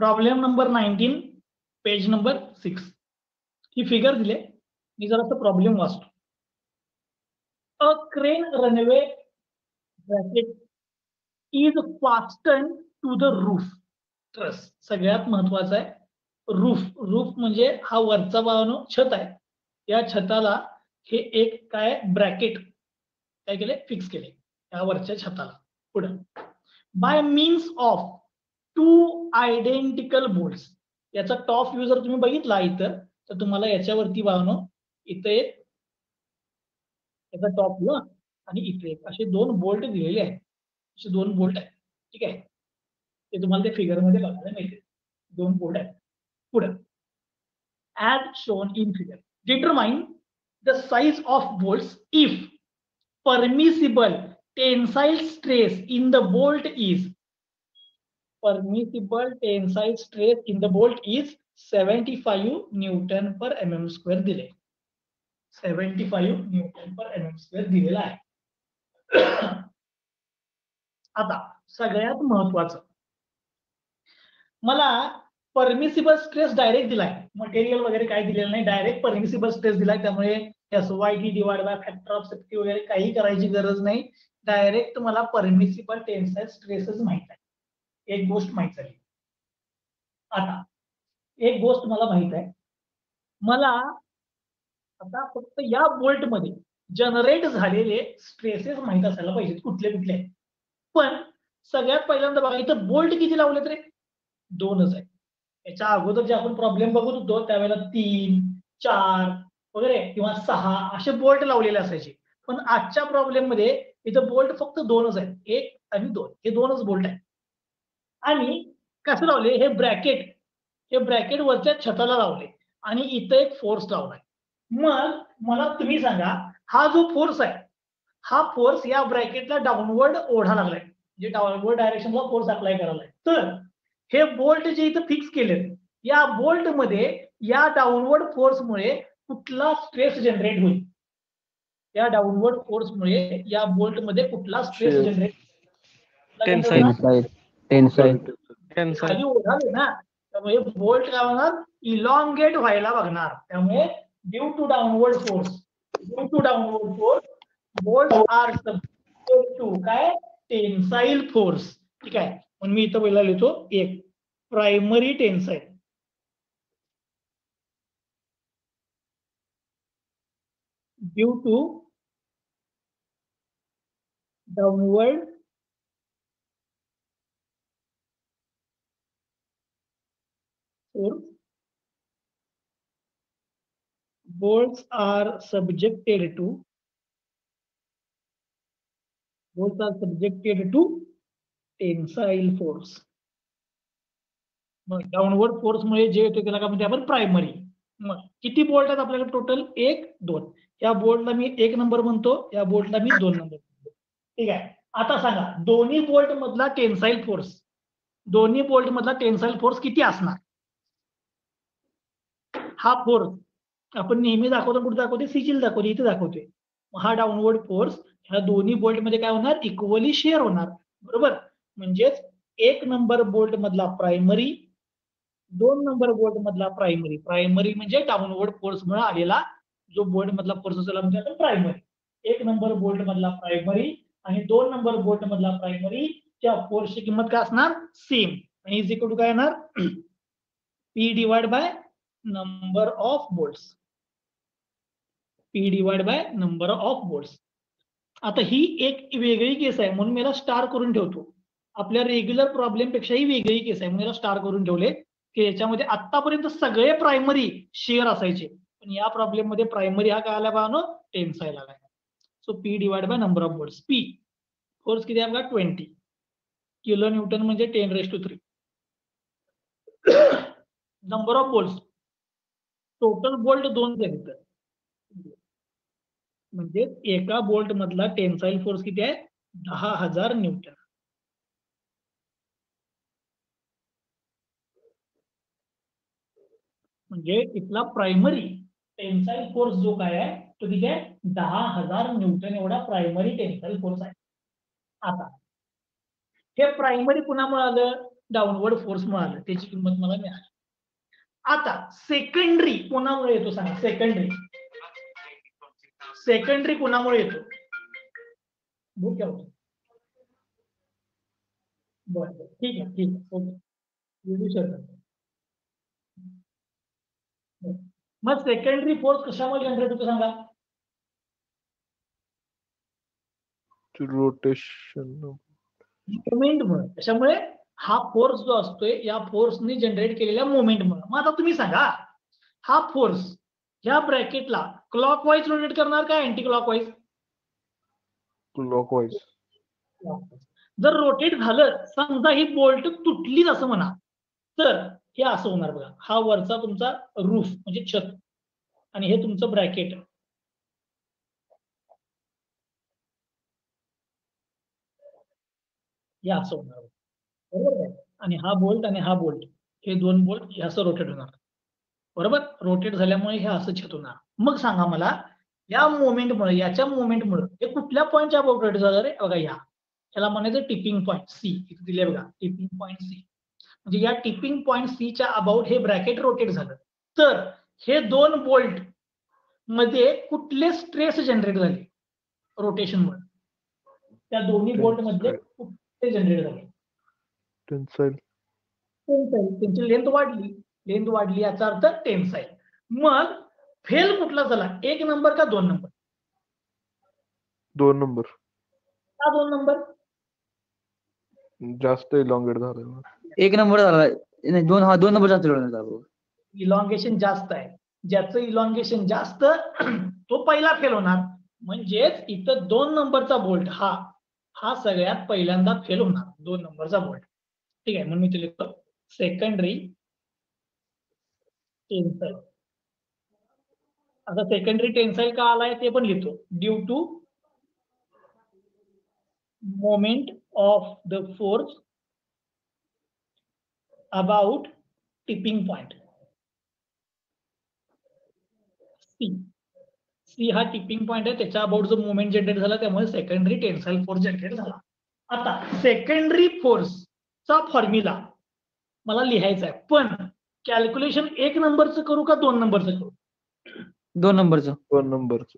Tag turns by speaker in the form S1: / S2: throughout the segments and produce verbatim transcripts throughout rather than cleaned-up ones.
S1: Problem number nineteen page number six ही figure दिले. मी जरासा प्रॉब्लेम वाचतो. A crane runway bracket is fasten to the roof truss. सगळ्यात महत्वाचं आहे रूफ. रूफ म्हणजे हा वरचा बाजून छत आहे. या छताला हे एक काय ब्रॅकेट काय केले फिक्स केले या वरच्या छताला. पुढे by means of two identical bolts. याचा टॉप व्ह्यू जर तुम्ही बघितला इथं तर तुम्हाला याच्यावरती बाजून इथं एक याचा टॉप व्ह्यू आणि इथे एक असे दोन बोल्ट दिलेले आहेत. असे दोन बोल्ट आहेत. ठीक आहे. ते तुम्हाला ते फिगर मध्ये बघायला मिळते. दोन बोल्ट आहेत. पुढे as shown in figure determine the size of bolts if permissible tensile stress in the bolt is permissible tensile stress in the bolt is seventy-five newton per mm square दिले. seventy-five newton per mm square दिलेला आहे. आता सगळ्यात महत्वाचं मला permissible stress direct दिलाय. Material वगैरे काही दिलेलं नाही. डायरेक्ट परमिसिबल स्ट्रेस दिलाय. त्यामुळे S Y T divide by factor of safety वगैरे काही करायची गरज नाही. डायरेक्ट मला परमिसिबल टेन्साइल स्ट्रेसच माहित आहे. एक गोष्ट माहित आहे. आता एक गोष्ट मला माहित आहे. मला आता फक्त या बोल्ट मध्ये जनरेट झालेले स्ट्रेसेस माहित असायला पाहिजेत कुठले कुठले आहेत. पण सगळ्यात पहिल्यांदा बघा इथं बोल्ट किती लावलेत रे? दोनच आहे. याच्या अगोदर जे आपण प्रॉब्लेम बघत होतो त्यावेळेला तीन चार वगैरे किंवा सहा असे बोल्ट लावलेले असायचे. पण आजच्या प्रॉब्लेम मध्ये इथं बोल्ट फक्त दोनच आहेत. एक आणि दोन हे दोनच बोल्ट आहेत. आणि कसं लावले हे ब्रॅकेट हे ब्रॅकेट वरच्या छताला लावले आणि इथं एक फोर्स लावलाय. मग मला तुम्ही सांगा हा जो फोर्स आहे हा फोर्स या ब्रॅकेटला डाऊनवर्ड ओढा लागलाय. म्हणजे डाऊनवर्ड डायरेक्शनला फोर्स अप्लाय करायला. तर हे बोल्ट जे इथं फिक्स केलेत या बोल्ट मध्ये या डाऊनवर्ड फोर्समुळे कुठला स्ट्रेस जनरेट होईल? या डाऊनवर्ड फोर्समुळे या बोल्ट मध्ये कुठला स्ट्रेस जनरेट
S2: टेन्साइल टेन्साइल
S1: खाली ओढा आहे ना त्यामुळे बोल्ट काय होणार इलॉंगेट व्हायला बघणार. त्यामुळे due to downward force due to downward force bolt are subject to काय टेन्साइल फोर्स. ठीक आहे. म्हणून मी इथं पहिला लिहितो एक primary tensile due to downward force bolts are subjected to bolts are subjected to tensile force. मग डाऊनवर्ड फोर्स मुळे जे येतो त्याला काय म्हणते आपण प्रायमरी. मग किती बोल्ट आहेत आपल्याकडे टोटल? एक दोन. या बोल्टला मी एक नंबर म्हणतो या बोल्टला मी दोन नंबर म्हणतो. ठीक आहे. आता सांगा दोन्ही बोल्ट मधला टेन्साइल फोर्स दोन्ही बोल्ट मधला टेन्साइल फोर्स किती असणार? हा फोर्स आपण नेहमी दाखवतो कुठे दाखवते सिजिल दाखवते इथे दाखवतोय. हा डाऊनवर्ड फोर्स ह्या दोन्ही बोल्ट मध्ये काय होणार इक्वली शेअर होणार. बरोबर. म्हणजेच एक नंबर बोल्ट मधला प्रायमरी दोन नंबर बोल्ट मधला प्रायमरी. प्रायमरी म्हणजे डाऊनवर्ड फोर्स मुळे आलेला जो बोल्ट मधला फोर्स असेल म्हणजे आपण प्रायमरी. एक नंबर बोल्ट मधला प्रायमरी आणि दोन नंबर बोल्ट मधला प्रायमरी च्या फोर्सची किंमत काय असणार सेम आणि इज इक्वल टू काय येणार P divide by number of bolts. P divide by number of bolts. आता ही एक वेगळी केस आहे म्हणून मी स्टार करून ठेवतो. आपल्या रेग्युलर प्रॉब्लेम पेक्षा ही वेगळी केस आहे म्हणून स्टार करून ठेवले की याच्यामध्ये आतापर्यंत सगळे प्रायमरी शेअर असायचे पण या प्रॉब्लेम मध्ये प्रायमरी हा काय आला बघा टेन्साइल आला. So P divide by number of bolts. P force किती आहे बघा ट्वेंटी किलो न्यूटन म्हणजे ten raise to three. Number of bolts total bolt दोन आहेत म्हणजे एका बोल्ट मधला टेन्साइल फोर्स किती आहे दहा हजार न्यूटन. म्हणजे इथला प्रायमरी टेन्साइल फोर्स जो काय आहे तो किती आहे दहा हजार न्यूटन एवढा प्रायमरी टेन्साइल फोर्स आहे. आता हे प्रायमरी पुन्हा आलं डाऊनवर्ड फोर्स मिळालं, त्याची किंमत मला मिळाली. आता सेकंडरी कोणामुळे येतो सांगा? सेकंडरी सेकंडरी कोणामुळे येतो? बुक होतो. बरं बरं ठीक आहे ठीक आहे ओके लिहू शकतो. मग सेकंडरी फोर्स कशामुळे जनरेट होतो सांगा?
S3: रोटेशन
S1: मुवमेंटमुळे. त्याच्यामुळे हा फोर्स जो असतोय या फोर्सने जनरेट केलेल्या मुवमेंटमुळे. मग आता तुम्ही सांगा हा फोर्स या ब्रॅकेटला क्लॉकवाईज रोटेट करणार का अँटी क्लॉकवाईज?
S3: क्लॉकवाईज.
S1: जर रोटेट झालं समजा ही बोल्ट तुटलीच असं म्हणा तर हे असं होणार बघा. हा वरचा तुमचा रूफ म्हणजे छत आणि हे तुमचं ब्रॅकेट. हे असं होणार बरोबर आहे. आणि हा बोल्ट आणि हा बोल्ट हे दोन बोल्ट हे असं रोटेट होणार बरोबर. रोटेट झाल्यामुळे हे असं छत होणार. मग सांगा मला या मोमेंटमुळे याच्या मोमेंटमुळे हे कुठल्या पॉईंटच्या अबाउट रोटेट झालं रे? बघा या याला म्हणायचं टिपिंग पॉईंट सी. इथे दिले बघा टिपिंग पॉईंट सी. म्हणजे या टिपिंग पॉईंट सी च्या अबाउट हे ब्रॅकेट रोटेट झालं तर हे दोन बोल्ट मध्ये कुठले स्ट्रेस जनरेट झाले रोटेशनमुळे? त्या दोन्ही बोल्ट मध्ये कुठले जनरेट झाले?
S3: टेन्साईल.
S1: टेन्साईल. त्यांची लेंथ वाढली. लेंथ वाढली याचा अर्थ टेन्साईल. मग फेल कुठला झाला? एक नंबर का दोन नंबर?
S3: दोन नंबर.
S1: का दोन नंबर?
S3: जास्त इलॉंगेट झालेला.
S2: एक नंबर झाला नाही दोन हा दोन नंबर जास्त झाला.
S1: इलॉंगेशन जास्त आहे. ज्याचं इलॉंगेशन जास्त तो पहिला फेल होणार. म्हणजेच इथं दोन नंबरचा बोल्ट हा हा सगळ्यात पहिल्यांदा फेल होणार. दोन नंबरचा बोल्ट. ठीक आहे. म्हणून मी ते लिहितो सेकंडरी टेन्साईल. आता सेकंडरी टेन्साईल का आलाय ते पण लिहितो. Due to moment of the force about tipping point. C C हा टिपिंग पॉइंट आहे. त्याच्या अबाउट जो मोमेंट जनरेट झाला त्यामुळे सेकंडरी टेन्साईल फोर्स जनरेट झाला. आता सेकंडरी फोर्सचा फॉर्म्युला मला लिहायचा आहे पण कॅल्क्युलेशन एक नंबरचं करू का दोन नंबरचं करू?
S2: दोन नंबरचं.
S3: दोन नंबरचं.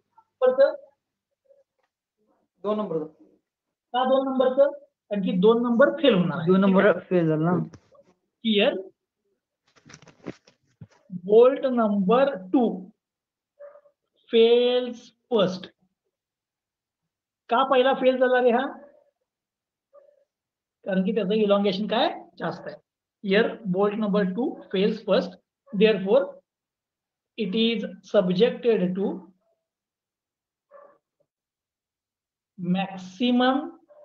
S2: दोन नंबरचं.
S1: का दोन नंबरचं? कारण की दोन नंबर फेल होणार.
S2: दोन नंबर फेल झाला ना.
S1: Here bolt number two fails first. का पहिला फेल झाला रे हा? कारण की त्याचं इलॉंगेशन काय जास्त आहे. Here bolt number two fails first. Therefore it is subjected to maximum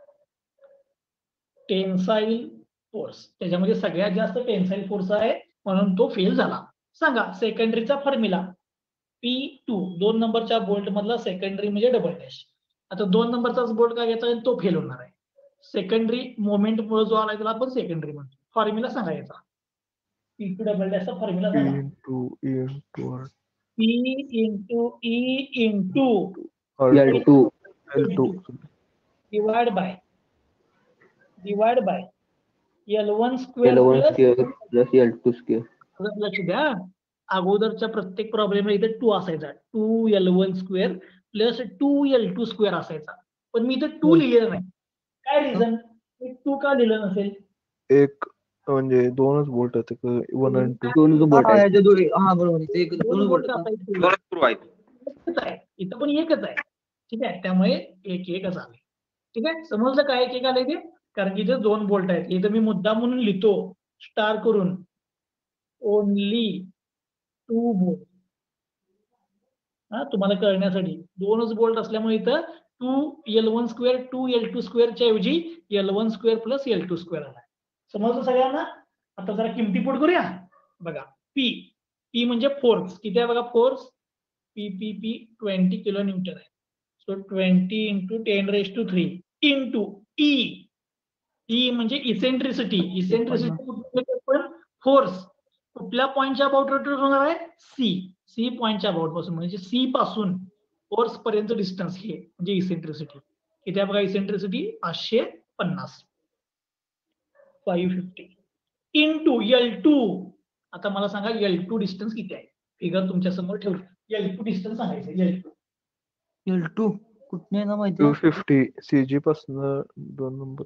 S1: tensile force. त्याच्यामध्ये सगळ्यात जास्त टेन्साईल फोर्स आहे म्हणून तो फेल झाला. सांगा सेकंडरीचा फॉर्म्युला पी टू. दोन नंबरच्या बोल्ट मधला सेकंडरी म्हणजे डबल डॅश. आता दोन नंबरचाच बोल्ट काय घ्यायचा आहे तो फेल होणार आहे. सेकंडरी मोमेंट मुळे जो आलाय त्याला आपण सेकंडरी म्हणतो. फॉर्म्युला सांगायचा पी टू डबल डॅशचा फॉर्म्युला सांगा.
S3: Into E into R.
S1: P into E into
S2: L two
S3: L two
S1: divide by divide by L one square
S2: L one
S1: plus
S2: square plus L two square.
S1: लक्ष द्या अगोदरच्या प्रत्येक प्रॉब्लेमला इथे two असायचा. Two L one square plus two L two square असायचा पण मी इथे टू लिहिलेलं नाही. काय रिझन? टू का लिहिलं नसेल?
S3: एक म्हणजे दोनच बोल्ट आहेत वन अँड टू.
S2: दोन बोल्ट आहेत. हा बरोबर. ते एक
S1: दोन
S2: दोन
S1: बोल्ट
S2: बोल्ट
S1: असायचे. एकच आहे इथं पण एकच आहे. ठीक आहे त्यामुळे एक एकच आले. ठीक आहे समजलं काय एक एक आले ते? कारण की इथे दोन बोल्ट आहेत. इथं मी मुद्दा म्हणून लिहितो स्टार करून ओनली टू बोल्ट. हा तुम्हाला कळण्यासाठी दोनच बोल्ट असल्यामुळे इथं two L one square two L two स्क्वेअरच्या ऐवजी L one square plus L two square आला. समजलं सगळ्यांना? आता जरा किमती पुट करूया. बघा पी पी म्हणजे फोर्स. किती आहे बघा force? P P P twenty kilo newton आहे. So twenty into ten raise to three into E. E म्हणजे इसेंट्रिसिटी. इसेंट्रिसिटी पण फोर्स कुठल्या पॉईंटच्या अबाउट रोटेट होणार आहे? सी. सी पॉईंटच्या अबाउट पासून म्हणजे सी पासून फोर्स पर्यंत डिस्टन्स हे म्हणजे इसेंट्रिसिटी. किती आहे बघा इसेंट्रिसिटी? पाचशे पन्नास. Five fifty. Into L two. आता मला सांगा एल टू डिस्टन्स किती आहे. फिगर तुमच्या समोर ठेवलं. एल टू डिस्टन्स सांगायचं. एल टू
S2: एल टू कुठने ना माहिती
S3: टू फिफ्टी सीजी पासून दोन नंबर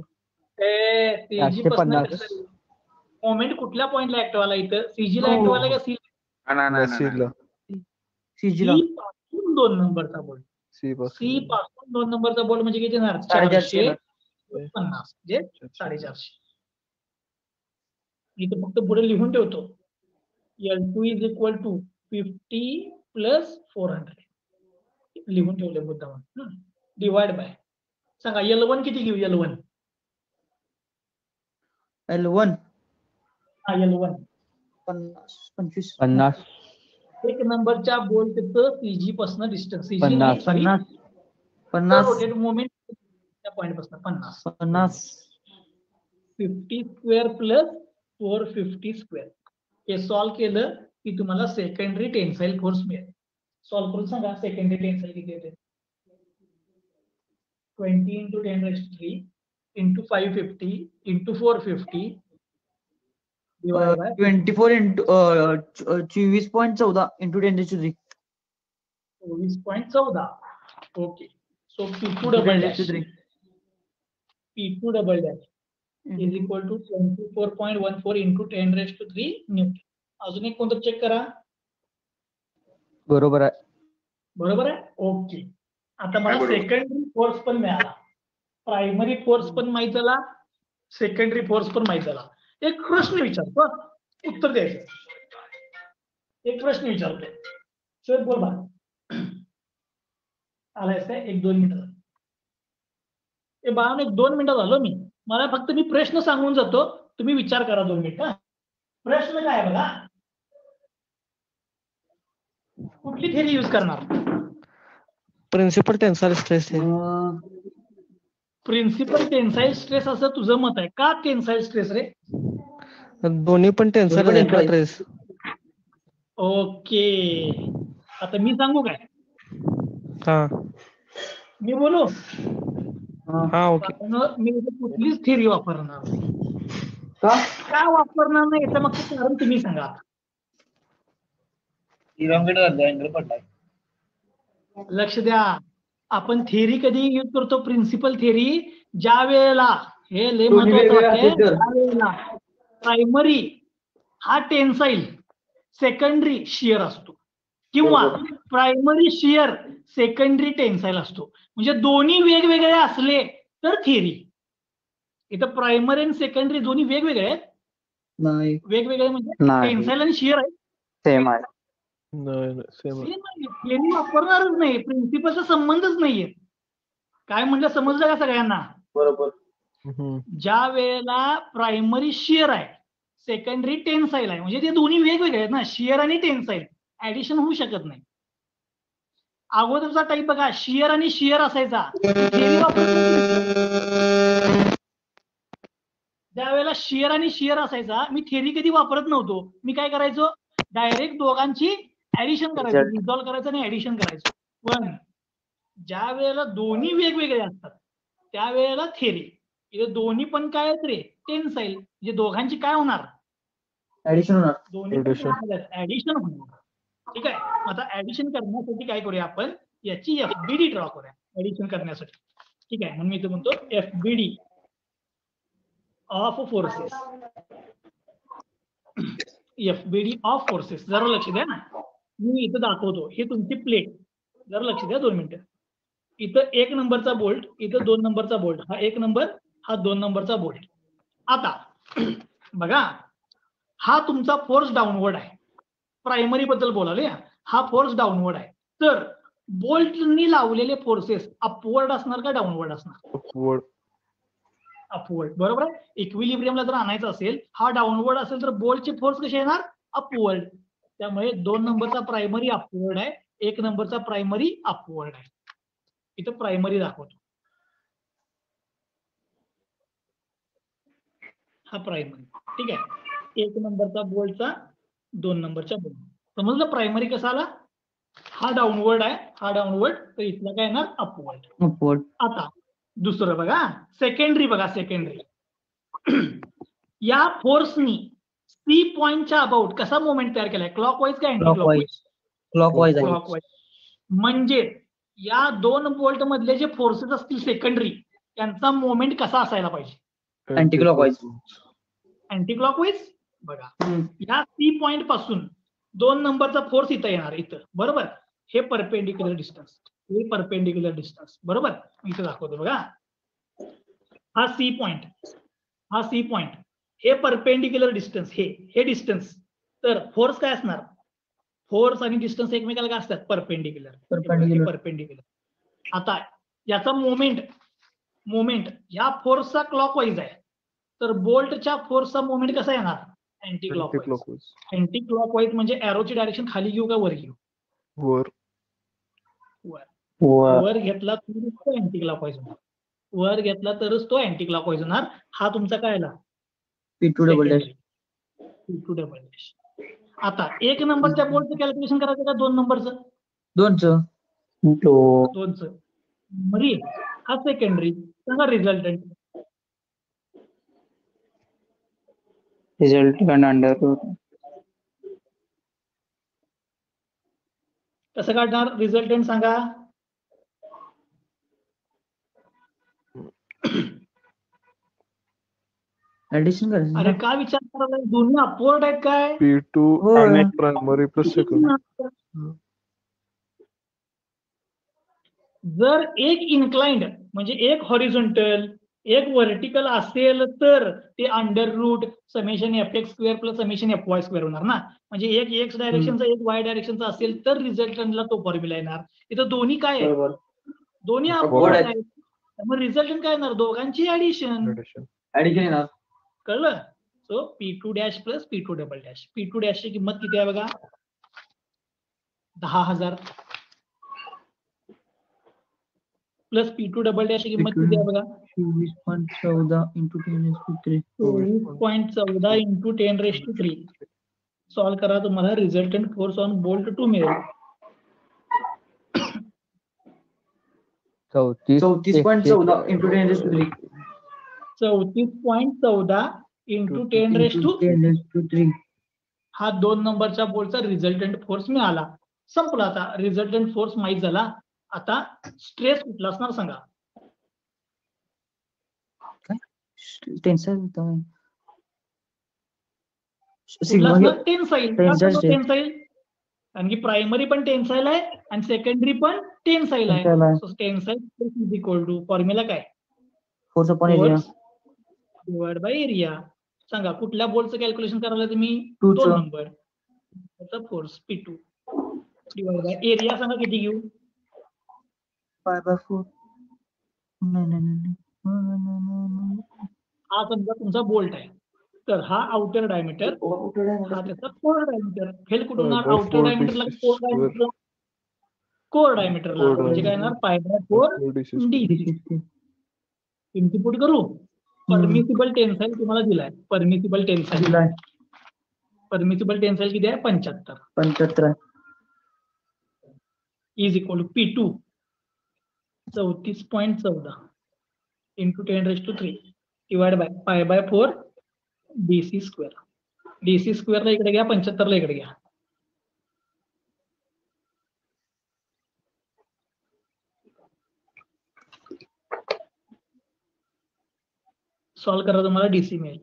S2: चारशे पन्नास.
S1: मोमेंट कुठल्या पॉइंटला ऍक्टिव्ह आला इथं. सीजी ला ऍक्टिव्ह आला का सी
S3: सीला
S2: सीजी ला
S1: पासून दोन नंबरचा बोल्ट.
S3: सी
S1: सी
S3: पासून
S1: पासून दोन नंबरचा बोल्ट म्हणजे किती येणार.
S2: साडेचारशे.
S1: चारशे पन्नास म्हणजे साडेचारशे. इथे फक्त पुढे लिहून ठेवतो. L two is equal to fifty plus four hundred लिहून ठेवले मुद्दाम. डिवाइड बाय सांगा एल वन किती घेऊ. एल वन
S2: एल वन
S1: हा एल वन
S2: पन्नास पंचवीस
S3: पन्नास
S1: एक नंबरच्या बोल्टचं सीजी पासून डिस्टन्स. सीजी
S3: पन्नास.
S2: पन्नास पन्नास
S1: रोटेट मोमेंट त्या पॉइंट पासून पन्नास.
S2: पन्नास
S1: fifty square plus four fifty square. हे सॉल्व्ह केलं की तुम्हाला सेकंडरी टेन्साईल फोर्स मिळेल. सॉल्व्ह करून सांगा सेकंडरी टेन्साईल किती येते. Twenty into ten raised three into five fifty into four fifty divide by
S2: twenty four into चोवीस पॉईंट चौदा इंटू टेन टू थ्री
S1: चोवीस पॉईंट चौदा. Okay so P two double dash P two double dash is equal to twenty four point one four into ten raised to three newton. अजून एक कोणतं check करा.
S2: बरोबर आहे.
S1: बरोबर आहे. ओके आता मला सेकंडरी फोर्स पण मिळाला. प्रायमरी फोर्स पण माहित झाला. सेकंडरी फोर्स पण माहित झाला. एक प्रश्न विचारतो उत्तर द्यायचं. एक प्रश्न विचारतो. शोध बोल बा आलायस काय. एक दोन मिनिटं ए बाळा एक दोन मिनिटं झालो मी. मला फक्त मी प्रश्न सांगून जातो. तुम्ही विचार करा दोन मिनिटं. प्रश्न काय आहे बघा. कुठली थेरी यूज करणार.
S4: Principal tensile stress
S1: principal tensile stress असं तुझं मत आहे का. टेन्साईल स्ट्रेस रे.
S4: दोन्ही पण टेन्साईल स्ट्रेस.
S1: ओके आता मी सांगू काय.
S4: हा
S1: मी बोलू.
S4: हा ओके.
S1: मी कुठलीच थेरी वापरणार नाही.
S2: का
S1: का वापरणार नाही याचं मग कारण तुम्ही सांगा. लक्ष द्या. आपण थेरी कधी यूज करतो. प्रिन्सिपल थेरी ज्या वेळेला हे लय महत्वाचं वाक्य आहे. ज्या वेळेला प्रायमरी हा टेन्साईल सेकंडरी शियर असतो किंवा प्रायमरी शियर सेकंडरी टेन्साईल असतो. म्हणजे दोन्ही वेगवेगळे असले तर थेरी. इथं प्रायमरी आणि सेकंडरी दोन्ही वेगवेगळे आहेत.
S2: नाही
S1: वेगवेगळे म्हणजे टेन्साईल आणि शियर आहे.
S2: सेम आहे.
S3: सेम
S1: थेरी वापरणारच नाही. प्रिन्सिपलचा संबंधच नाहीये. काय म्हणलं समजलं का सगळ्यांना.
S2: बरोबर.
S1: ज्या वेळेला प्रायमरी शियर आहे सेकंडरी टेन्साईल आहे म्हणजे ते दोन्ही वेगवेगळे आहेत ना. शियर आणि टेन्साईल ऍडिशन होऊ शकत नाही. अगोदरचा टाईप बघा शियर आणि शियर असायचा. ज्या वेळेला शियर आणि शियर असायचा मी थेरी कधी वापरत नव्हतो. मी काय करायचो डायरेक्ट दोघांची ऍडिशन करायचो. रिझॉल्व्ह करायचं आणि ऍडिशन करायचो. पण ज्या वेळेला दोन्ही वेगवेगळे असतात त्यावेळेला थेरी. इथे दोन्ही पण काय आहेत रे टेन्साईल म्हणजे दोघांची काय होणार
S2: ऍडिशन होणार.
S1: दोन्ही ऍडिशन होणार. ठीक आहे. आता ऍडिशन करण्यासाठी काय करूया आपण याची एफबीडी ड्रॉ करूया ऍडिशन करण्यासाठी. ठीक आहे म्हणून मी इथे म्हणतो FBD of forces. FBD of forces जरा लक्ष द्या ना. मी इथं दाखवतो हे तुमची प्लेट. जरा लक्ष द्या दोन मिनिटं. इथं एक नंबरचा बोल्ट इथं दोन नंबरचा बोल्ट. हा एक नंबर हा दोन नंबरचा बोल्ट. आता बघा हा तुमचा फोर्स डाऊनवर्ड आहे. प्रायमरी बद्दल बोलाले. हा फोर्स डाऊनवर्ड आहे. तर बोल्टनी लावलेले फोर्सेस अपवर्ड असणार का डाऊनवर्ड असणार.
S3: अपवर्ड.
S1: अपवर्ड बरोबर आहे. इक्विलिब्रियमला जर आणायचं असेल हा डाऊनवर्ड असेल तर बोल्टचे फोर्स कसे येणार अपवर्ड. त्यामुळे दोन नंबरचा प्रायमरी अपवर्ड आहे. एक नंबरचा प्रायमरी अपवर्ड आहे. इथं प्रायमरी दाखवतो. हा प्रायमरी ठीक आहे. एक नंबरचा बोल्टचा दोन नंबरच्या बोल्ट. समजलं प्रायमरी कसा आला. हा डाऊनवर्ड आहे हा डाऊनवर्ड तर इथला काय येणार अपवर्ड.
S2: अपवर्ड.
S1: आता दुसरं बघा सेकंडरी. बघा सेकंडरी या फोर्सनी सी पॉइंटच्या अबाउट कसा मोमेंट तयार केलाय, क्लॉकवाईज का अँटी
S2: क्लॉकवाईज क्लॉकवाईज आहे
S1: क्लॉकवाईज म्हणजे या दोन बोल्ट मधले जे फोर्सेस असतील सेकंडरी त्यांचा मोमेंट कसा असायला पाहिजे,
S2: अँटी क्लॉकवाईज
S1: अँटी क्लॉकवाईज. बघा
S2: हम्म.
S1: या सी पॉइंट पासून दोन नंबरचा फोर्स इथं येणार इथं, बरोबर. हे परपेंडिक्युलर डिस्टन्स, हे परपेंडिक्युलर डिस्टन्स, बरोबर. इथं दाखवतो बघा, हा सी पॉइंट, हा सी पॉइंट, हे परपेंडिक्युलर डिस्टन्स, हे हे डिस्टन्स. तर फोर्स काय असणार, फोर्स आणि डिस्टन्स एकमेकाला काय असतात, परपेंडिक्युलर.
S2: Perpendicular.
S1: परपेंडिक्युलर. आता याचा मोमेंट, मोमेंट या फोर्सचा क्लॉकवाईज आहे, तर बोल्टच्या फोर्सचा मोमेंट कसा येणार, anti clockwise.
S3: Clockwise
S1: anti clockwise म्हणजे एरोची डायरेक्शन खाली घेऊ का वर घेऊ,
S3: वर
S1: वर वर घेतला तर तो अँटी क्लॉकवाईज होणार, वर घेतला तरच तो अँटी क्लॉकवाईज होणार. हा तुमचा काय आला,
S2: P two double dash.
S1: P two double dash. आता एक नंबरच्या बोल्टचं कॅल्क्युलेशन करायचं का दोन नंबरचं,
S2: दोनचं
S1: दोनचं मरी हा सेकंडरी. सांगा रिझल्टंट.
S5: रिझल्टंट अंडर रूट
S1: कसं काढणार रिझल्टंट सांगा.
S2: ऍडिशन
S1: अरे
S2: करायचं
S1: काय विचार करायला, दोन्ही अपवर्ड आहेत काय,
S3: पी टू
S2: होय.
S3: Primary plus second.
S1: जर एक इन्क्लाइंड म्हणजे एक हॉरिझॉन्टल एक व्हर्टिकल असेल तर ते under root summation F X square plus summation F Y square होणार ना. म्हणजे एक एक्स डायरेक्शनचा एक वाय डायरेक्शनचा असेल तर रिझल्टंटला तो फॉर्म्युला येणार. इथं दोन्ही काय आहे,
S2: बरोबर.
S1: दोन्ही
S2: Upward
S1: अपवर्ड
S2: आहेत.
S1: आहेत. मग रिझल्टंट काय येणार, दोघांची ऍडिशन.
S2: ऍडिशन येणार.
S1: कळलं. So P two dash plus P two double dash. P two डॅशची किंमत किती आहे बघा, दहा हजार प्लस पी टू डबल डॅशची किंमत किती आहे बघा,
S2: चोवीस पॉईंट चौदा into ten S two three.
S1: चोवीस पॉईंट चौदा into ten raise to three. Solve करा, तुम्हाला resultant force on bolt two मिळेल
S2: चौतीस पॉईंट चौदा into ten S two three.
S1: चौतीस पॉईंट चौदा into ten raise to
S2: ten S two three.
S1: हा दोन नंबरच्या बोल्टचा रिझल्टंट फोर्स मिळाला. संपला. आता रिझल्टंट फोर्स माहित झाला. आता स्ट्रेस कुठला असणार सांगा.
S2: टेन्साईल
S1: कुठला
S2: सिग्मा
S1: असणार, टेन्साईल.
S2: Tensile stress.
S1: टेन्साईल कारण की प्रायमरी पण टेन्साईल आहे आणि सेकंडरी पण टेन्साईल आहे.
S2: टेन्साईल आहे.
S1: So tensile stress is equal to formula काय,
S2: force upon area.
S1: Divide by area. सांगा कुठल्या बोल्टचं कॅल्क्युलेशन करायला तुम्ही,
S2: Two
S1: दोन
S2: चं.
S1: नंबर त्याचा force P two divide by area. सांगा किती घेऊ,
S2: फाय बाय फोर. नाही नाही नाही नाही.
S1: हा समजा तुमचा बोल्ट आहे तर हा आउटर डायमीटर, हा त्याचा कोर डायमीटर. फेल कुठून होणार,
S3: Five by
S1: आउटर
S3: four
S1: डायमीटरला
S3: D C
S1: core
S3: square.
S1: Diameter, core डायमीटरला
S3: Core
S1: म्हणजे काय येणार, pi by four D. Input करू. परमिसिबल टेन्साईल तुम्हाला दिलाय, परमिसिबल टेन्साईल
S2: दिलाय
S1: परमिसिबल टेन्साईल किती आहे, पंच्याहत्तर.
S2: पंच्याहत्तर.
S1: Is equal to P two चौतीस पॉईंट चौदा into ten raise to three divide by pi by four D C square. D C स्क्वेअरला इकडे घ्या, पंच्याहत्तरला इकडे घ्या. सॉल्व करा, तुम्हाला डीसी मिळेल.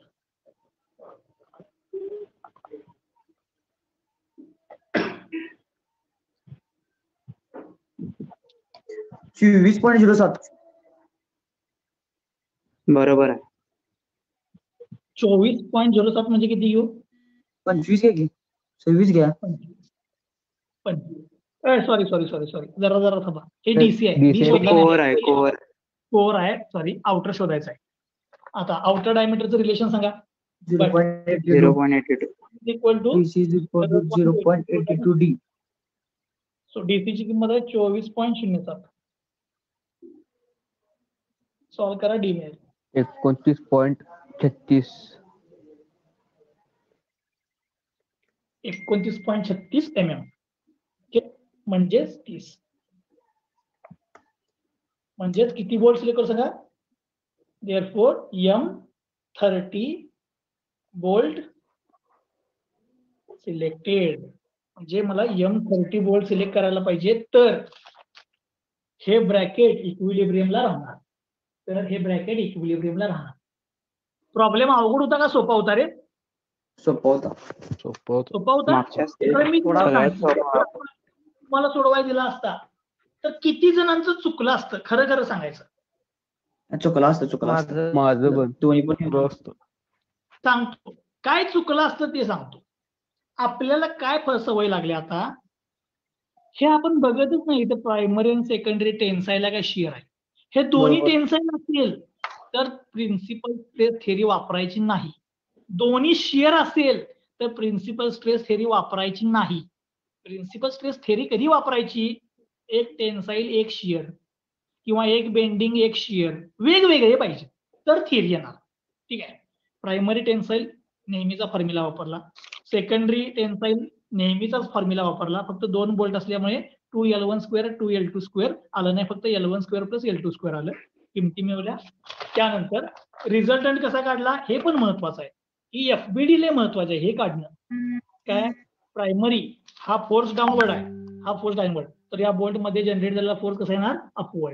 S2: चोवीस पॉईंट झिरो सात.
S5: बरोबर आहे.
S1: चोवीस पॉईंट झिरो सात म्हणजे किती घेऊ,
S2: पंचवीस घ्या की, सव्वीस घ्या.
S1: पंचवीस. सॉरी सॉरी सॉरी सॉरी जरा जरा थांबा. हे डीसी आहे, डी
S5: कोर आहे कोर
S1: कोर आहे, सॉरी आउटर शोधायचं आहे. आता आउटर डायमीटरचं रिलेशन सांगा.
S2: Zero point eighty
S5: zero
S2: two.
S5: Point eighty two
S1: equal to
S2: zero point eighty two D.
S1: So DC ची किंमत आहे चोवीस पॉईंट शून्य सात. सॉल्व करा, डी मिळेल
S6: एकोणतीस पॉईंट छत्तीस.
S1: एकोणतीस पॉईंट छत्तीस एम एम म्हणजेच तीस. म्हणजेच किती बोल्ट सिलेक्ट करू सांगा. Therefore M thirty bolt selected, म्हणजे मला एम थर्टी बोल्ट सिलेक्ट करायला पाहिजे, तर हे ब्रॅकेट इक्विलिब्रियमला राहणार, तर हे ब्रॅकेट इक्विलिब्रियमला राहणार. प्रॉब्लेम अवघड होता का सोपा होता रे?
S2: सोपा होता.
S3: सोपं होतं.
S1: सोपा होता.
S5: मागच्या
S1: तर मी
S2: थोडा
S1: तुम्हाला
S3: सगळ्यात
S1: सांगितलं,
S5: सोपा.
S1: तुम्हाला सोडवायला दिला असता तर किती जणांचं चुकलं असतं, खरं खरं सांगायचं.
S2: चुकला असतं चुकला असतं.
S4: माझं
S6: माझं पण
S2: दोन्ही पण
S3: पुरं असतं.
S1: सांगतो काय चुकलं असतं ते सांगतो. आपल्याला काय फ- सवय लागली आता, हे आपण बघतच नाही इथं प्रायमरी आणि सेकंडरी टेन्साईलला काय शिअर आहे. हे दोन्ही
S2: बरोबर.
S1: टेन्साईल असेल तर प्रिन्सिपल स्ट्रेस थेरी वापरायची नाही. दोन्ही शिअर असेल तर प्रिन्सिपल स्ट्रेस थेरी वापरायची नाही. प्रिन्सिपल स्ट्रेस थेरी कधी वापरायची? एक टेन्साईल एक शिअर किंवा एक बेंडिंग एक शिअर वेगवेगळे पाहिजे तर थेरी येणार. ठीक आहे. प्रायमरी टेन्साईल नेहमीचा फॉर्म्युला वापरला, सेकंडरी टेन्साईल नेहमीचाच फॉर्म्युला वापरला, फक्त दोन बोल्ट असल्यामुळे two L one square two L two square आलं नाही, फक्त L one square plus L two square आलं. किमती मिळवल्या. त्यानंतर रिझल्टंट कसा काढला हे पण महत्वाचं आहे, की एफबीडी लय महत्वाचं आहे हे काढणं. काय? प्रायमरी हा फोर्स डाऊनवर्ड आहे, हा फोर्स डाऊनवर्ड, तर या बोल्ट मध्ये जनरेट झालेला फोर्स कसा येणार? अपवर्ड,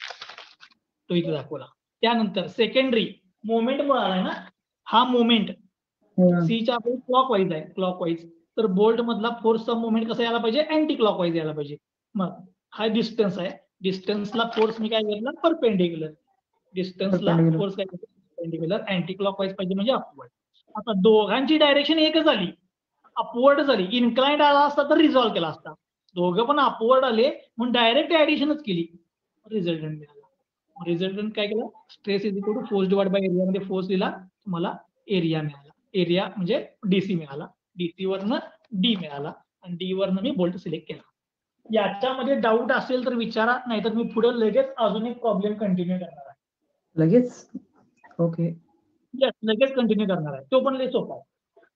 S1: तो इथे दाखवला. त्यानंतर सेकंडरी मोमेंट मिळाला ना, हा मोमेंट सीच्या क्लॉक वाईज आहे, क्लॉक वाईज, तर बोल्ट मधला फोर्सचा मोमेंट कसा यायला पाहिजे? अँटी क्लॉक वाईज यायला पाहिजे. मग हा डिस्टन्स आहे, डिस्टन्सला फोर्स मी काय घेतला? परपेंडिक्युलर. डिस्टन्सला
S2: Perpendicular.
S1: फोर्स काय घेतला? परपेंडिक्युलर. अँटी क्लॉक वाईज पाहिजे म्हणजे अपवर्ड. आता दोघांची डायरेक्शन एकच झाली, अपवर्ड झाली. इन्क्लाइंड आला असता तर रिझॉल्व्ह केला असता, दोघं पण अपवर्ड आले म्हणून डायरेक्ट ऍडिशनच केली, रिझल्टंट मिळाला. रिझल्टंट काय केलं? Stress is equal to force divide by area मध्ये फोर्स दिला, तुम्हाला एरिया मिळाला. एरिया म्हणजे डीसी मिळाला, डीसी वरनं डी मिळाला आणि डी वरनं मी बोल्ट सिलेक्ट केला. याच्यामध्ये डाऊट असेल तर विचारा, नाहीतर मी पुढे लगेच अजून एक प्रॉब्लेम कंटिन्यू करणार आहे.
S2: लगेच. ओके.
S1: Yes, लगेच कंटिन्यू करणार आहे, तो पण लय सोपा आहे.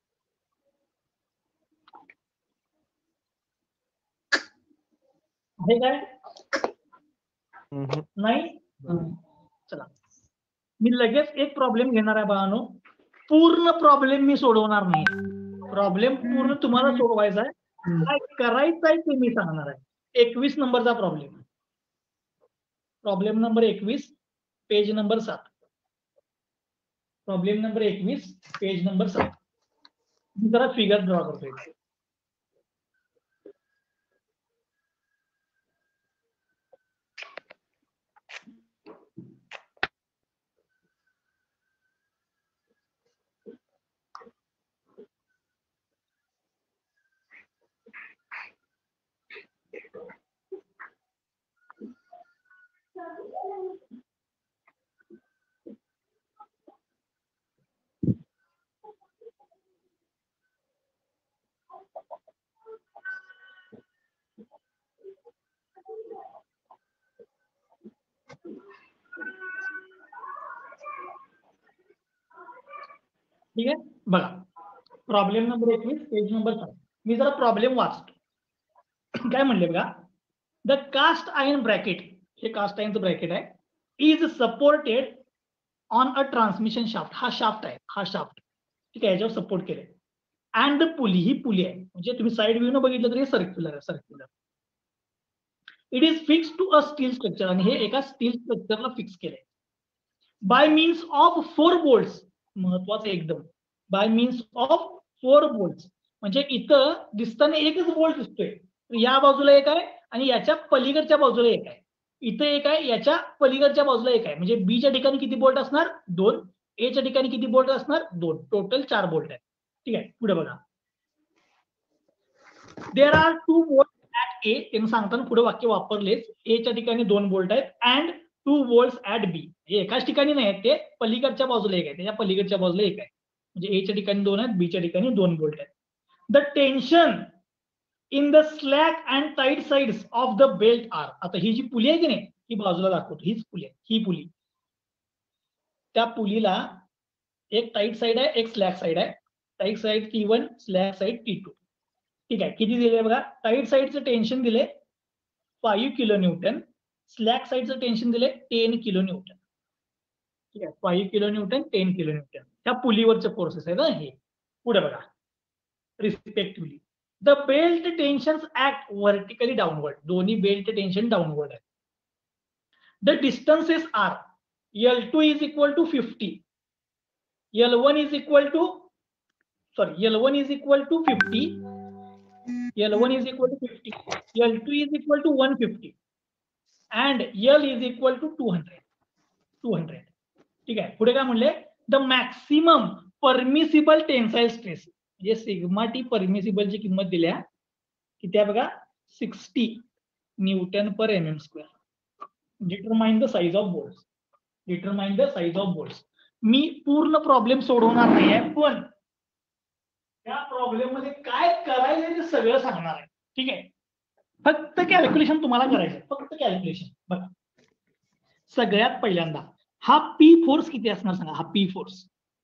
S1: आहे काय?
S3: हम्म.
S1: नाही. चला मी लगेच एक प्रॉब्लेम घेणार आहे बाळांनो. पूर्ण प्रॉब्लेम मी सोडवणार नाही, प्रॉब्लेम पूर्ण तुम्हाला सोडवायचा आहे. काय करायचं आहे ते मी सांगणार आहे. एकवीस नंबरचा प्रॉब्लेम, प्रॉब्लेम नंबर एकवीस, पेज नंबर सात. प्रॉब्लेम नंबर एकवीस, पेज नंबर सात. मी जरा फिगर ड्रॉ करतोय. ठीक आहे. बघा प्रॉब्लेम नंबर एकवीस, पेज नंबर सात. मी जरा प्रॉब्लेम वाचतो. काय म्हणले बघा, द कास्ट आयर्न ब्रॅकेट, हे कास्ट आयर्नचं ब्रॅकेट आहे, is supported on a transmission shaft. हा शाफ्ट आहे, हा शाफ्ट. ठीक आहे, याच्यावर सपोर्ट केलंय. अँड द पुली, ही पुली आहे, म्हणजे तुम्ही साइड व्ह्यू न बघितलं तरी सर्क्युलर आहे, circular. It is fix to a steel structure, आणि हे एका स्टील स्ट्रक्चरला फिक्स केलंय. By means of four bolts, महत्वाचं एकदम, by means of four bolts, म्हणजे इथं दिसताना एकच बोल्ट दिसतोय, या बाजूला एक आहे आणि याच्या पलीकडच्या बाजूला एक आहे. इथं एक आहे, याच्या पलीकडच्या बाजूला एक आहे, म्हणजे बी च्या ठिकाणी किती बोल्ट असणार? दोन. ए च्या ठिकाणी किती बोल्ट असणार? दोन. टोटल चार बोल्ट आहेत. ठीक आहे, पुढे बघा. There are two bolt at A, त्यांनी सांगताना पुढे वाक्य वापरलेच, ए च्या ठिकाणी दोन बोल्ट आहेत, and two bolts at B, हे एकाच ठिकाणी नाही आहेत, ते पलीकडच्या बाजूला एक आहे, त्याच्या पलीकडच्या बाजूला एक आहे, म्हणजे ए च्या ठिकाणी दोन आहेत, बी च्या ठिकाणी दोन बोल्ट आहेत. The tension in the slack and tight sides of the belt are, आता ही जी पुली आहे की नाही, ही बाजूला दाखवतो, हीच पुली आहे, ही पुली. त्या पुलीला एक टाईट साइड आहे, एक स्लॅक साइड आहे. Tight side T one, slack side T two. ठीक आहे, किती दिले बघा, टाईट साइडचं टेन्शन दिले फाईव्ह किलो न्यूटन, स्लॅक साइडचं टेन्शन दिले टेन किलो न्यूटन. ठीक आहे, five kilo newton, ten kilo newton. ह्या पुलीवरचे फोर्सेस आहे ना हे. पुढे बघा respectively the belt tension act vertically downward. दोन्ही बेल्ट टेन्शन डाऊनवर्ड आहे. The distances are L two is equal to fifty, L one is equal to sorry L one is equal to fifty, L one is equal to fifty, L two is equal to one fifty and L is equal to two hundred. Two hundred ठीक आहे. पुढे काय म्हणले the maximum permissible tensile stress म्हणजे sigma T परमिसिबलची किंमत दिल्या किती आहे बघा sixty newton per M M square. Determine the size of bolt. Determine the size of bolt. मी पूर्ण प्रॉब्लेम सोडवणार नाही आहे पण त्या प्रॉब्लेम मध्ये काय करायचं ते सगळं सांगणार आहे. ठीक आहे. फक्त कॅल्क्युलेशन तुम्हाला करायचं. फक्त कॅल्क्युलेशन बघा. सगळ्यात पहिल्यांदा हा पी फोर्स किती असणार सांगा. हा पी फोर्स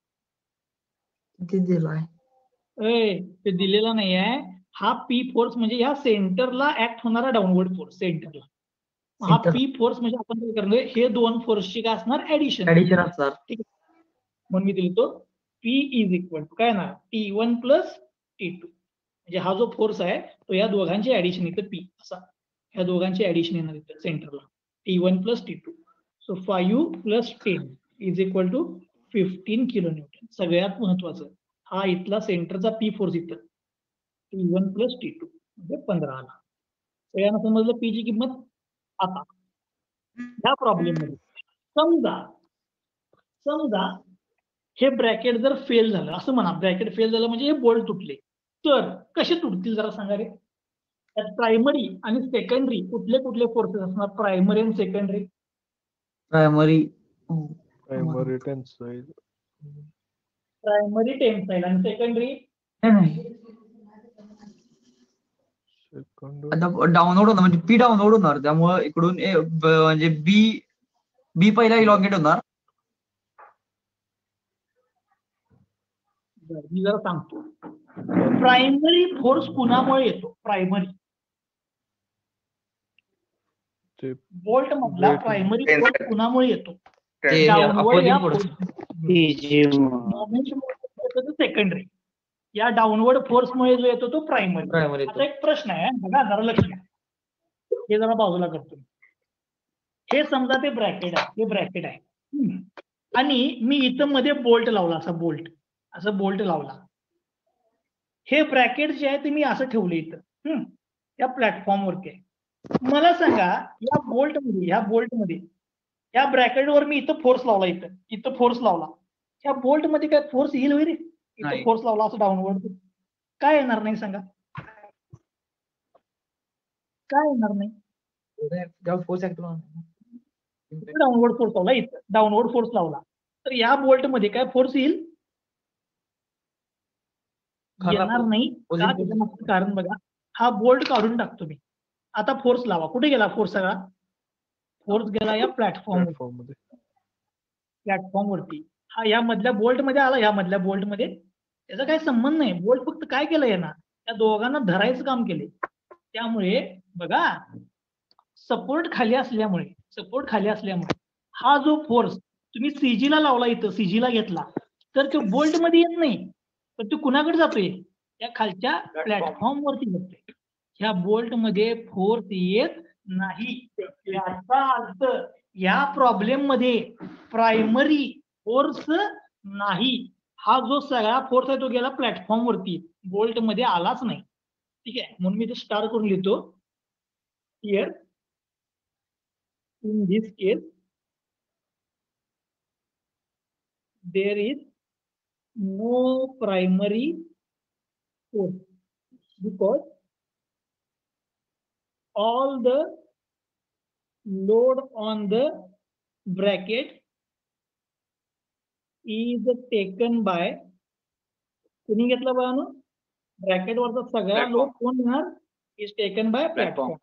S2: किती दिलाय?
S1: ए ते दिलेला नाही आहे. हा पी फोर्स म्हणजे या सेंटरला ऍक्ट होणारा डाऊनवर्ड फोर्स सेंटरला. हा
S2: Center.
S1: पी फोर्स म्हणजे आपण काय करणार हे दोन फोर्सची काय असणार ऍडिशन.
S2: ऍडिशन असणार.
S1: ठीक आहे. म्हणून मी दिली तो पी इज इक्वल टू काय ना T one plus T two म्हणजे हा जो फोर्स आहे तो या दोघांची ऍडिशन इथं पी असा ह्या दोघांची ऍडिशन येणार इथं सेंटरला T one plus T two. So five plus ten is equal to fifteen kilo newton. सगळ्यात महत्वाचं हा इथला सेंटरचा पी फोर्स इथं T one plus T two म्हणजे पंधरा आला. सगळ्यांना समजलं पी ची किंमत. आता या प्रॉब्लेम मध्ये समजा समजा हे ब्रॅकेट जर फेल झालं असं म्हणा. ब्रॅकेट फेल झालं म्हणजे हे बोल्ट तुटले तर कसे तुटतील जरा सांगा रे. त्यात प्रायमरी आणि सेकंडरी कुठले कुठले फोर्सेस असणार. प्रायमरी आणि सेकंडरी.
S2: Primary
S3: primary tensile
S1: primary tensile आणि सेकंडरी
S3: सेकंड
S2: आता डाउनलोड होणार म्हणजे पी डाउनलोड होणार त्यामुळे इकडून ए ब- म्हणजे बी बी पहिला इलॉंगेट होणार.
S1: बरं, मी जरा सांगतो. प्रायमरी फोर्स कुणामुळे येतो. प्रायमरी
S3: ते
S1: बोल्ट मधला
S3: Weight.
S1: प्रायमरी फोर्स कुणामुळे येतो.
S2: ते
S1: डाऊनवर्ड या
S2: opposing force.
S1: सेकंडरी या डाऊनवर्ड फोर्समुळे जो येतो तो प्रायमरी.
S2: प्रायमरी
S1: आता एक प्रश्न आहे बघा जरा लक्ष द्या. हे जरा बाजूला करतो. हे समजा ते ब्रॅकेट आहे. हे ब्रॅकेट आहे हम्म. आणि मी इथं मध्ये बोल्ट लावला असा बोल्ट असं बोल्ट लावला. हे ब्रॅकेट जे आहे ते मी असं ठेवलं इथं हम्म. या प्लॅटफॉर्मवरती आहे. मला सांगा या बोल्ट मध्ये या बोल्ट मध्ये या ब्रॅकेटवर मी इथं फोर्स लावला इथं इथं फोर्स लावला. या बोल्ट मध्ये काय फोर्स येईल होईल रे. इथं
S2: नाही.
S1: फोर्स लावला असं डाऊनवर्ड काय येणार नाही सांगा. काय येणार नाही.
S2: फोर्स ऍक्टिव्ह
S1: डाऊनवर्ड फोर्स लावला इथं डाऊनवर्ड फोर्स लावला तर या बोल्ट मध्ये काय फोर्स येईल. येणार नाही. का? त्याच्यामागचं कारण बघा. हा बोल्ट काढून टाकतो मी. आता फोर्स लावा. कुठे गेला फोर्स सगळा. फोर्स गेला या प्लॅटफॉर्म
S3: प्लॅटफॉर्म मध्ये
S1: प्लॅटफॉर्म वरती. हा या मधल्या बोल्ट मध्ये आला. या मधल्या बोल्ट मध्ये त्याचा काही संबंध नाही. बोल्ट फक्त काय केलं यांना त्या दोघांना धरायचं काम केले. त्यामुळे बघा सपोर्ट खाली असल्यामुळे सपोर्ट खाली असल्यामुळे हा जो फोर्स तुम्ही सीजीला लावला इथं सीजीला घेतला तर तो बोल्ट मध्ये येत नाही. तर तो कुणाकडे जातोय त्या खालच्या प्लॅटफॉर्म वरती जातोय. ह्या बोल्ट मध्ये फोर्स येत नाही. याचा अर्थ या प्रॉब्लेम मध्ये प्रायमरी फोर्स नाही. हा जो सगळा फोर्स आहे तो गेला प्लॅटफॉर्म वरती बोल्ट मध्ये आलाच नाही. ठीक आहे. म्हणून मी ते स्टार करून लिहितो here in this case there is no primary force because all the load on the bracket is taken by कुणी घेतला बघा ना ब्रॅकेट वरचा सगळा लोड कोण घेणार इज टेकन बाय प्लॅटफॉर्म.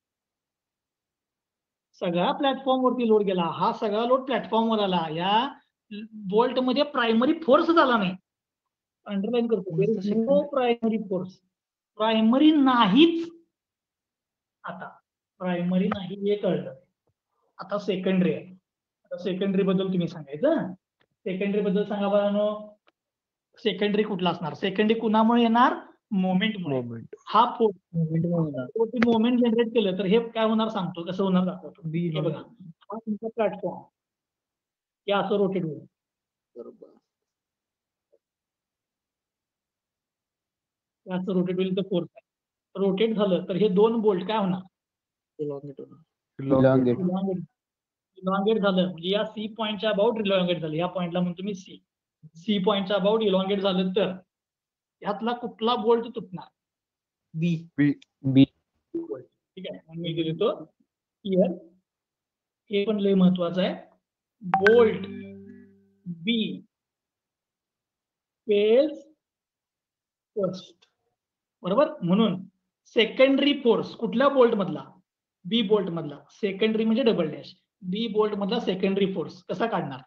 S1: सगळा प्लॅटफॉर्म वरती लोड गेला. हा सगळा लोड प्लॅटफॉर्म वर आला. या बोल्ट मध्ये प्रायमरी फोर्स झाला नाही. अंडरलाईन करतो नो प्रायमरी फोर्स. प्रायमरी नाहीच. आता प्रायमरी नाही हे कळलं. आता सेकंडरी आहे. आता सेकंडरी बद्दल तुम्ही सांगायचं. सेकंडरी बद्दल सांगा बरं. सेकंडरी कुठला असणार? सेकंडरी कुणामुळे येणार? मोमेंटमुळे.
S3: मोमेंट
S1: हा फोर्स मोमेंट जनरेट केलं तर हे काय होणार सांगतो, कसं होणार दाखवतो. हे बघा, हा तुमचा प्लॅटफॉर्म हे असं रोटेट होईल. बरोबर, असं रोटेट होईल तर फोर्स आहे. रोटेट झालं तर हे दोन बोल्ट काय होणार?
S6: Elongate.
S1: इलॉंगेट झालं म्हणजे या सी पॉईंटच्या अबाउट इलॉंगेट झालं. या पॉईंटला म्हणतो मी सी. सी पॉईंटच्या अबाउट इलॉंगेट झालं तर ह्यातला कुठला बोल्ट तुटणार?
S2: बी.
S6: B.
S1: ठीक आहे, मग मी लिहितो हिअर. हे पण लय महत्वाचं आहे. Bolt B fails first. बरोबर, म्हणून सेकंडरी फोर्स कुठल्या बोल्ट मधला? बी बोल्ट मधला. सेकंडरी म्हणजे डबल डॅश. बी बोल्ट मधला सेकंडरी फोर्स कसा काढणार?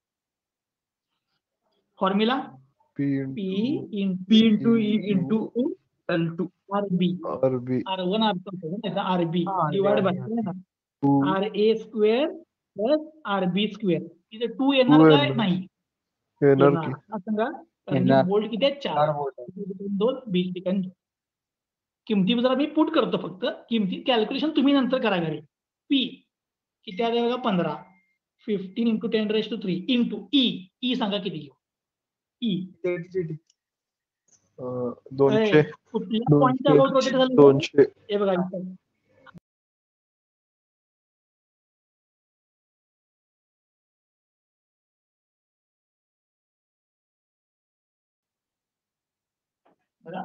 S1: Formula
S3: P
S1: P
S3: into
S1: in
S2: B into E into L two
S1: R B.
S3: R B
S1: R one R two R B
S2: हा,
S1: divide by
S3: two
S1: R A square plus R B square. तिथे two येणार
S3: Two
S1: काय?
S3: येणार.
S1: नाही
S3: येणार
S1: येणार.
S3: की
S1: हा सांगा, कारण
S6: येणार.
S1: बोल्ट किती आहेत? चार.
S2: चार बोल्ट आहे.
S1: ठिकाणी दोन, बी ठिकाणी दोन. किमती जरा मी पुट करतो फक्त. किमती कॅल्क्युलेशन तुम्ही नंतर करा घरी. पी किती आले बघा? पंधरा. Fifteen into ten raise to three into E. E सांगा किती घेऊ? ई
S3: अं, दोनशे
S1: कुठल्या पॉईंटच्या अबाउट रोटेट झालं?
S3: दोनशे
S1: हे बघा, बघा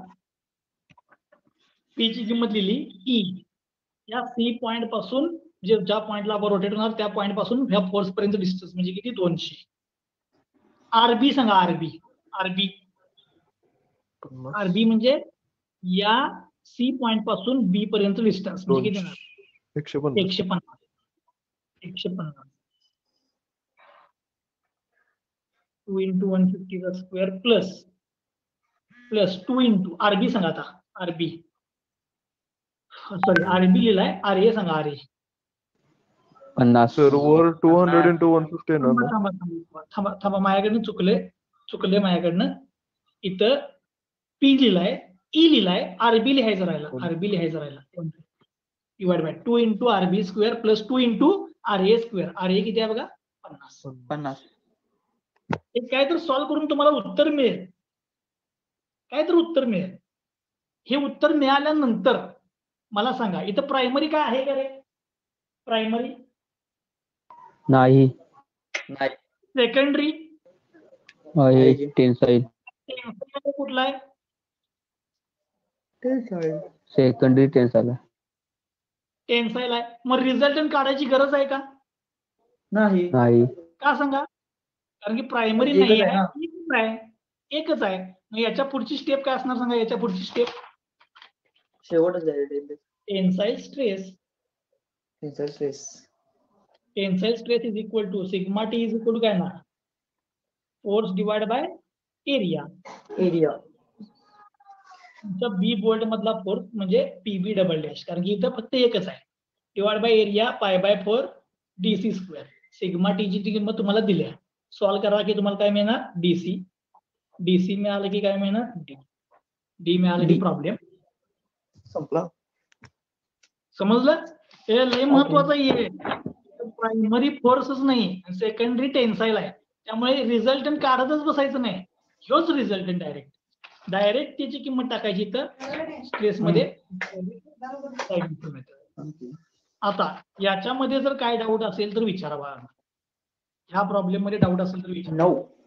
S1: पी ची किंमत लिहिली. ई या सी पॉइंट पासून जे ज्या पॉइंटला आपण रोटेट होणार त्या पॉइंट पासून ह्या फोर्स पर्यंत डिस्टन्स म्हणजे किती? दोनशे. आरबी सांगा. आरबी आरबी
S3: पन्नास
S1: आरबी म्हणजे या सी पॉइंट पासून बी पर्यंत डिस्टन्स म्हणजे किती येणार?
S3: दोनशे एकशे पन्नास
S1: एकशे पन्नास. एकशे पन्नास टू इंटू वन फिफ्टीचा square plus plus two into RB सांगा. आता आरबी सॉरी आरबी लिहिलाय. आर ए सांगा. आर ए
S6: पन्नास.
S3: सर वर two hundred into one fifty येणार
S1: थांबा
S3: ना?
S1: थांबा थांबा थांबा थांबा माझ्याकडनं चुकले चुकले माझ्याकडनं. इथं पी लिहिलाय, ई लिहिलाय, आरबी लिहायचं राहिला. आरबी लिहायचं राहिला. Divide by two into RB square plus two into R A square. R A किती आहे बघा? पन्नास.
S2: पन्नास.
S1: हे काय तर सॉल्व्ह करून तुम्हाला उत्तर मिळेल. काय तर उत्तर मिळेल. हे उत्तर मिळाल्यानंतर मला सांगा इथं प्रायमरी काय आहे का रे? प्रायमरी
S6: नाही.
S2: नाही.
S1: सेकंडरी
S6: आहे टेन्साईल.
S1: कुठला आहे?
S6: Secondary tensile.
S1: टेन्साईल आहे. मग रिझल्टंट काढायची गरज आहे का?
S2: नाही.
S6: नाही.
S1: का सांगा? कारण की प्रायमरी
S2: एकच
S1: नाही
S2: आहे ना.
S1: आहे, एकच आहे. एकच आहे. मग याच्या पुढची स्टेप काय असणार सांगा? याच्या पुढची स्टेप
S2: शेवटच आहे.
S1: Tensile stress.
S2: Stress.
S1: Tensile stress is equal to sigma T is equal to काय ना? Force divide by area.
S2: Area.
S1: तुमचा बी बोल्ट मधला फोर्स म्हणजे पीबी डबल डॅश, कारण की इथं फक्त एकच आहे. Divide by area pi by four DC square. Sigma टीची ची किंमत तुम्हाला दिली आहे. सॉल्व्ह करा की तुम्हाला काय मिळणार? डीसी. डीसी मिळालं की काय मिळणार? डी. डी मिळालं की प्रॉब्लेम
S2: संपला.
S1: समजलं? हे लय महत्वाचं आहे. प्रायमरी फोर्सच नाही, सेकंडरी टेन्साईल आहे. त्यामुळे रिझल्टंट काढतच बसायचं नाही. ह्योच रिझल्टंट डायरेक्ट डायरेक्ट त्याची किंमत टाकायची तर स्ट्रेस मध्ये. आता याच्यामध्ये जर काय डाऊट असेल तर विचारा बघा. ह्या प्रॉब्लेम मध्ये डाऊट असेल तर विचारा.
S2: नऊ.